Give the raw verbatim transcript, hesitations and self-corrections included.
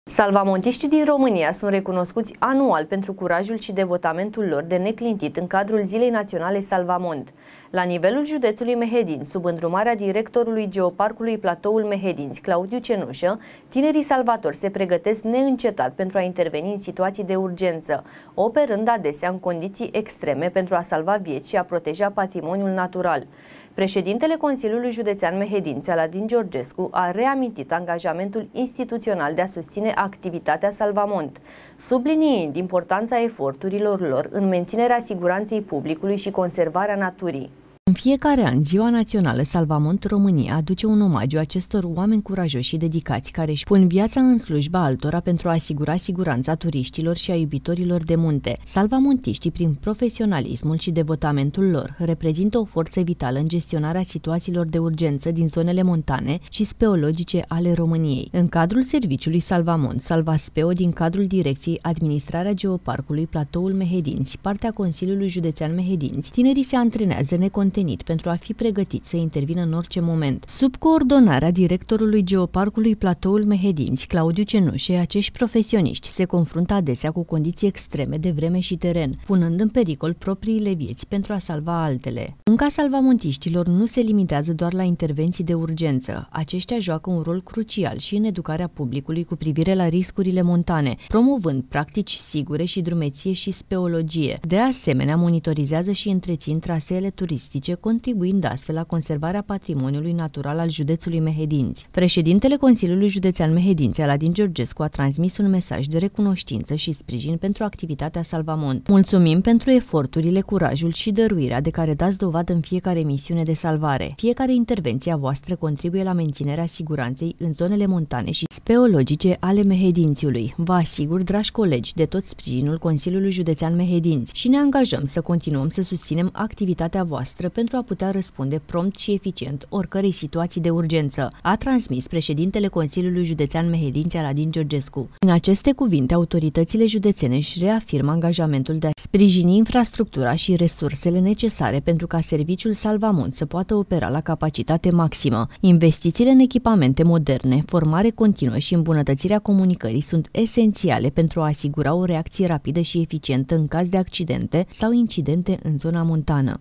Salvamontiștii din România sunt recunoscuți anual pentru curajul și devotamentul lor de neclintit în cadrul Zilei Naționale Salvamont. La nivelul județului Mehedinți, sub îndrumarea directorului Geoparcului Platoul Mehedinți, Claudiu Cenușă, tinerii salvatori se pregătesc neîncetat pentru a interveni în situații de urgență, operând adesea în condiții extreme pentru a salva vieți și a proteja patrimoniul natural. Președintele Consiliului Județean Mehedinți, Aladin Georgescu, a reamintit angajamentul instituțional de a susține activitatea Salvamont, subliniind importanța eforturilor lor în menținerea siguranței publicului și conservarea naturii. În fiecare an, Ziua Națională Salvamont România aduce un omagiu acestor oameni curajoși și dedicați care își pun viața în slujba altora pentru a asigura siguranța turiștilor și a iubitorilor de munte. Salvamontiștii, prin profesionalismul și devotamentul lor, reprezintă o forță vitală în gestionarea situațiilor de urgență din zonele montane și speologice ale României. În cadrul serviciului Salvamont, Salvaspeo, din cadrul Direcției Administrarea Geoparcului Platoul Mehedinți, partea Consiliului Județean Mehedinți, tinerii se antrenează necontenit pentru a fi pregătiți să intervină în orice moment. Sub coordonarea directorului Geoparcului Platoul Mehedinți, Claudiu Cenușe, acești profesioniști se confruntă adesea cu condiții extreme de vreme și teren, punând în pericol propriile vieți pentru a salva altele. Munca salvamontiștilor nu se limitează doar la intervenții de urgență. Aceștia joacă un rol crucial și în educarea publicului cu privire la riscurile montane, promovând practici sigure și drumeție și speologie. De asemenea, monitorizează și întrețin traseele turistice, contribuind astfel la conservarea patrimoniului natural al județului Mehedinți. Președintele Consiliului Județean Mehedinți, Aladin Georgescu, a transmis un mesaj de recunoștință și sprijin pentru activitatea Salvamont. Mulțumim pentru eforturile, curajul și dăruirea de care dați dovadă în fiecare misiune de salvare. Fiecare intervenție a voastră contribuie la menținerea siguranței în zonele montane și speologice ale Mehedințiului. Vă asigur, dragi colegi, de tot sprijinul Consiliului Județean Mehedinți și ne angajăm să continuăm să susținem activitatea voastră pentru a putea răspunde prompt și eficient oricărei situații de urgență, a transmis președintele Consiliului Județean Mehedinți, Aladin Georgescu. În aceste cuvinte, autoritățile județene își reafirmă angajamentul de a sprijini infrastructura și resursele necesare pentru ca serviciul Salvamont să poată opera la capacitate maximă. Investițiile în echipamente moderne, formare continuă și îmbunătățirea comunicării sunt esențiale pentru a asigura o reacție rapidă și eficientă în caz de accidente sau incidente în zona montană.